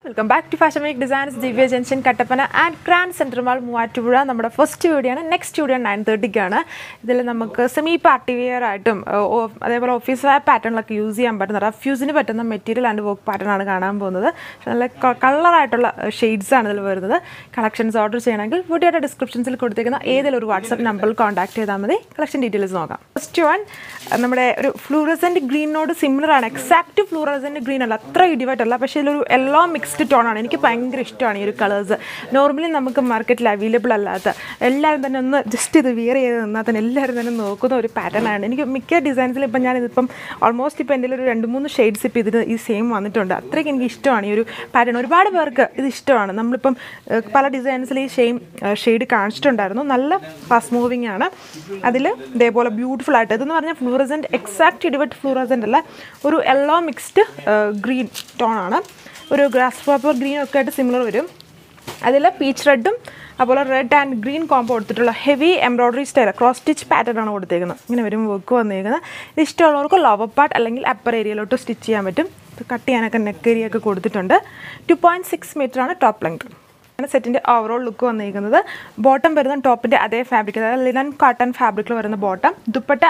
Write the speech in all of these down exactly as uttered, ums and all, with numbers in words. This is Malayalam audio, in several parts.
Welcome back to Fashion Week Designs, Divya Junction, Kattapana and Grand Central Mall, Muvattupuzha. Our first video and next video nine thirty ആണ്. ഇതിൽ നമുക്ക് സെമി പാർട്ടി വെയർ ആയിട്ടും അതേപോലെ ഓഫീസ് വെയർ പാറ്റേണിലൊക്കെ യൂസ് ചെയ്യാൻ പറ്റുന്ന റഫ്യൂസിന് പറ്റുന്ന മെറ്റീരിയൽ ആൻഡ് വർക്ക് പാറ്റേൺ ആണ് കാണാൻ പോകുന്നത്. നല്ല കളർ ആയിട്ടുള്ള ഷെയ്ഡ്സ് ആണ് ഇതിൽ വരുന്നത്. കളക്ഷൻസ് ഓർഡർ ചെയ്യണമെങ്കിൽ വീഡിയോയുടെ ഡിസ്ക്രിപ്ഷൻസിൽ കൊടുത്തിരിക്കുന്ന ഏതെങ്കിലും ഒരു വാട്സ്ആപ്പ് നമ്പറിൽ കോൺടാക്ട് ചെയ്താൽ മതി. കളക്ഷൻ ഡീറ്റെയിൽസ് നോക്കാം. ഫസ്റ്റ് വൺ നമ്മുടെ ഒരു ഫ്ലൂറസെന്റ് ഗ്രീനോട് സിമിലർ ആണ്. എക്സാക്റ്റ് ഫ്ലൂറസെന്റ് ഗ്രീൻ അല്ല, അത്ര ഇടിവായിട്ടല്ല, പക്ഷേ ഇതിലൊരു യെല്ലോ മിക്സ്ഡ് ടോൺ ആണ്. എനിക്ക് ഭയങ്കര ഇഷ്ടമാണ് ഈ ഒരു കളേഴ്സ്. നോർമലി നമുക്ക് മാർക്കറ്റിൽ അവൈലബിൾ അല്ലാത്ത, എല്ലാവരും തന്നെ ഒന്ന് ജസ്റ്റ് ഇത് വിയർ ചെയ്ത് നിന്നാൽ തന്നെ എല്ലാവരും തന്നെ നോക്കുന്ന ഒരു പാറ്റേൺ ആണ്. എനിക്ക് മിക്ക ഡിസൈൻസിൽ ഇപ്പം ഞാനിതിപ്പം ഓൾമോസ്റ്റ് ഇപ്പോൾ എൻ്റെ ഒരു രണ്ട് മൂന്ന് ഷെയ്ഡ്സ് ഇപ്പോൾ ഇതിന് ഈ സെയിം വന്നിട്ടുണ്ട്. അത്രയ്ക്ക് എനിക്ക് ഇഷ്ടമാണ് ഈ ഒരു പാറ്റേൺ. ഒരുപാട് പേർക്ക് ഇത് ഇഷ്ടമാണ്. നമ്മളിപ്പം പല ഡിസൈൻസിൽ ഈ സെയിം ഷെയ്ഡ് കാണിച്ചിട്ടുണ്ടായിരുന്നു. നല്ല ഫാസ്റ്റ് മൂവിങ് ആണ്. അതിൽ ഇതേപോലെ ബ്യൂട്ടിഫുൾ ആയിട്ട് ഇതെന്ന് പറഞ്ഞാൽ ഫ്ലൂറസെൻറ്റ് എക്സാക്റ്റ് ഇടിവെട്ട് ഫ്ലൂറസെൻ്റ് അല്ല, ഒരു യെല്ലോ മിക്സ്ഡ് ഗ്രീൻ ടോൺ ആണ്. ഒരു ഗ്രാസ് പേപ്പർ ഗ്രീൻ ഒക്കെ ആയിട്ട് സിമിലർ വരും. അതിൽ പീച്ച് റെഡും അതുപോലെ റെഡ് ആൻഡ് ഗ്രീൻ കോംബോ കൊടുത്തിട്ടുള്ള heavy embroidery style cross stitch pattern ആണ് കൊടുത്തേക്കുന്നത്. ഇങ്ങനെ വരും വർക്ക് വന്നേക്കുന്നത്. ഇത് ഇഷ്ടമുള്ളവർക്ക് ലോവർ പാർട്ട് അല്ലെങ്കിൽ അപ്പർ ഏരിയയിലോട്ട് സ്റ്റിച്ച് ചെയ്യാൻ പറ്റും. കട്ട് ചെയ്യാനൊക്കെ നെക്ക് ഏരിയ ഒക്കെ കൊടുത്തിട്ടുണ്ട്. ടു പോയിൻറ്റ് സിക്സ് മീറ്റർ ആണ് ടോപ്പ് ലെങ്ത്. സെറ്റിൻ്റെ ഓവറോൾ ലുക്ക് വന്നിരിക്കുന്നത്. ബോട്ടം വരുന്ന ടോപ്പിൻ്റെ അതേ ഫാബ്രിക്, അതായത് ലിനൻ കോട്ടൺ ഫാബ്രിക്കിൽ വരുന്ന ബോട്ടം. ദുപ്പട്ട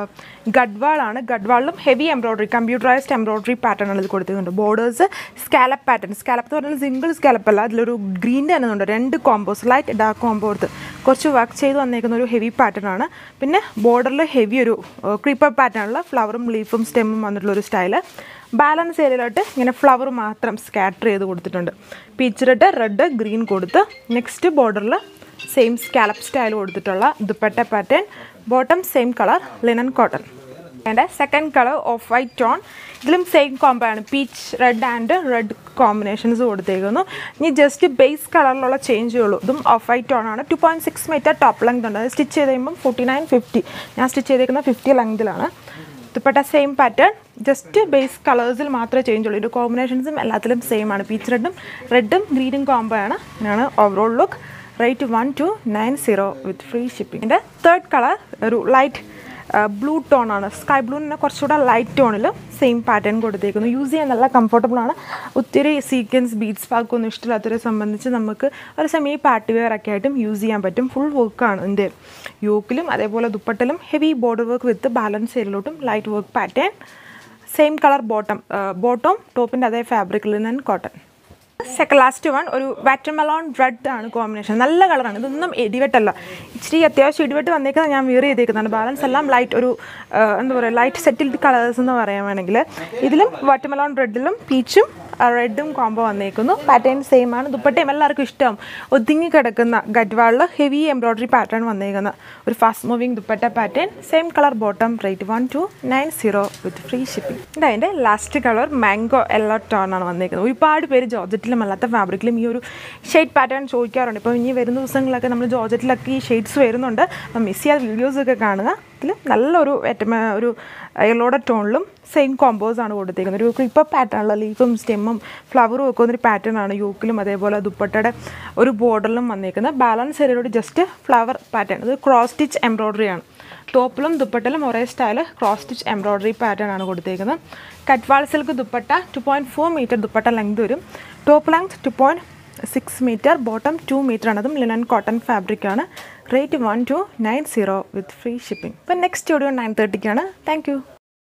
ഗഡ്വാളാണ്. ഗഡ്വാളിലും heavy embroidery computerised embroidery pattern ആണ് ഇത് കൊടുത്തിട്ടുണ്ട്. Borders scallop pattern. സ്കാലപ്പ് എന്ന് പറഞ്ഞാൽ സിംഗിൾ സ്കാലപ്പ് അല്ല, അതിലൊരു ഗ്രീൻ്റെ തന്നെ ഉണ്ട്. രണ്ട് കോമ്പോസ്, ലൈറ്റ് ഡാർക്ക് കോമ്പോ എടുത്ത് കുറച്ച് വർക്ക് ചെയ്ത് വന്നേക്കുന്ന ഒരു ഹെവി പാറ്റേൺ ആണ്. പിന്നെ ബോർഡറിൽ ഹെവി ഒരു ക്രീപ്പർ പാറ്റേണിൽ ഫ്ലവറും ലീഫും സ്റ്റെമ്മും വന്നിട്ടുള്ളൊരു സ്റ്റൈല്. ബാലൻസ് ഏരിയയിലോട്ട് ഇങ്ങനെ ഫ്ലവർ മാത്രം സ്കാറ്റർ ചെയ്ത് കൊടുത്തിട്ടുണ്ട്. പീച്ച് റെഡ്, റെഡ്, ഗ്രീൻ കൊടുത്ത് നെക്സ്റ്റ് ബോർഡറിൽ സെയിം സ്കാലപ്പ് സ്റ്റൈൽ കൊടുത്തിട്ടുള്ള dupatta pattern. Bottom same colour linen cotton. അതിൻ്റെ second colour off white tone. ഇതിലും സെയിം കോംബോ ആണ്. Peach red and red combinations കൊടുത്തേക്കുന്നു. ഇനി ജസ്റ്റ് ബേസ് കളറിലുള്ള ചേഞ്ചേ ഉള്ളൂ. ഇതും ഓഫ് വൈറ്റ് ടോൺ ആണ്. Two point six metre top length ഉണ്ട്. അത് സ്റ്റിച്ച് ചെയ്ത് കഴിയുമ്പം ഫോർട്ടി നയൻ ഫിഫ്റ്റി ഞാൻ സ്റ്റിച്ച് ചെയ്തേക്കുന്ന ഫിഫ്റ്റി ലെങ്തിലാണ്. Dupatta same pattern, just base കളേഴ്സിൽ മാത്രമേ ചേഞ്ച് ഉള്ളൂ. ഇതിൻ്റെ കോമ്പിനേഷൻസും എല്ലാത്തിലും സെയിം ആണ്. പീച്ച് റെഡും റെഡും ഗ്രീനും കോംബോ ആണ്. ഇങ്ങനെയാണ് overall look. Rate one two nine zero with free shipping. ഇതിൻ്റെ തേർഡ് കളർ ഒരു ലൈറ്റ് ബ്ലൂ ടോൺ ആണ്. സ്കൈ ബ്ലൂവിന് കുറച്ചുകൂടെ ലൈറ്റ് ടോണിൽ സെയിം പാറ്റേൺ കൊടുത്തേക്കുന്നു. യൂസ് ചെയ്യാൻ നല്ല കംഫർട്ടബിൾ ആണ്. ഒത്തിരി സീക്വൻസ് ബീഡ്സ് പാക്കൊന്നും ഇഷ്ടമില്ലാത്തവരെ സംബന്ധിച്ച് നമുക്ക് ഒരു സെമി പാർട്ടി വെയർ ഒക്കെ ആയിട്ടും യൂസ് ചെയ്യാൻ പറ്റും. ഫുൾ വർക്കാണ് ഇതിൻ്റെ യോക്കിലും അതേപോലെ ദുപ്പട്ടിലും heavy border work with balance ഏരിയയിലോട്ടും light work pattern. Same colour bottom. Bottom ടോപ്പിൻ്റെ അതേ fabric linen cotton. Second last one ഒരു വാറ്റർമെലോൺ റെഡ് ആണ് കോമ്പിനേഷൻ. നല്ല കളറാണ്. ഇതൊന്നും ഇടിവെട്ടല്ല, ഇച്ചിരി അത്യാവശ്യം ഇടിവെട്ട് വന്നേക്കുന്നത് ഞാൻ വിയർ ചെയ്തേക്കുന്നതാണ്. ബാലൻസ് എല്ലാം ലൈറ്റ് ഒരു എന്താ പറയുക ലൈറ്റ് സെറ്റിൽഡ് കളേഴ്സ് എന്ന് പറയാൻ വേണമെങ്കിൽ. ഇതിലും വാറ്റർമെലോൺ റെഡിലും പീച്ചും റെഡും കോംബോ വന്നേക്കുന്നു. പാറ്റേൺ സെയിം ആണ്. ദുപ്പട്ടയും എല്ലാവർക്കും ഇഷ്ടം. ഒതുങ്ങി കിടക്കുന്ന ഗഡ്വാളിൽ ഹെവി എംബ്രോയ്ഡറി പാറ്റേൺ വന്നേക്കുന്ന ഒരു fast moving dupatta pattern. Same colour bottom. Rate one two nine zero with free shipping. ഇതതിൻ്റെ last colour mango yellow tone ആണ് വന്നേക്കുന്നത്. ഒരുപാട് പേര് ജോർജറ്റിലും അല്ലാത്ത ഫാബ്രിക്കിലും ഈ ഒരു ഷെയ്ഡ് പാറ്റേൺ ചോദിക്കാറുണ്ട്. ഇപ്പോൾ ഇനി വരുന്ന ദിവസങ്ങളിലൊക്കെ നമ്മൾ ജോർജറ്റിലൊക്കെ ഈ ഷെയ്ഡ്സ് വരുന്നുണ്ട്. അപ്പം മിസ് ചെയ്യാത്ത വീഡിയോസൊക്കെ കാണുക. ഇതിൽ നല്ലൊരു ഒരു യെല്ലോയുടെ ടോണിലും സെയിം കോമ്പോസ് ആണ് കൊടുത്തേക്കുന്നത്. ഒരു ക്രീപ്പർ പാറ്റേണുള്ള ലീഫും സ്റ്റെമ്മും ഫ്ലവറും ഒക്കെ ഒന്നൊരു പാറ്റേൺ ആണ് യോക്കിലും അതേപോലെ ദുപ്പട്ടയുടെ ഒരു ബോർഡറിലും വന്നേക്കുന്നത്. ബാലൻസ് ഏരിയയിലൂടെ ജസ്റ്റ് ഫ്ലവർ പാറ്റേൺ. ഇത് ക്രോസ് സ്റ്റിച്ച് എംബ്രോയ്ഡറി ആണ്. ടോപ്പിലും ദുപ്പട്ടിലും ഒരേ style cross stitch embroidery pattern ആണ് കൊടുത്തേക്കുന്നത്. കട്ട്വാൾ silk dupatta two point four metre dupatta length വരും. Top length two point six metre, bottom two metre ആണ്. അതും ലിനൻ കോട്ടൺ ഫാബ്രിക് ആണ്. Rate one two nine zero with free shipping. ഇപ്പം നെക്സ്റ്റ് വീഡിയോ നയൻ തേർട്ടിക്കാണ്. Thank U.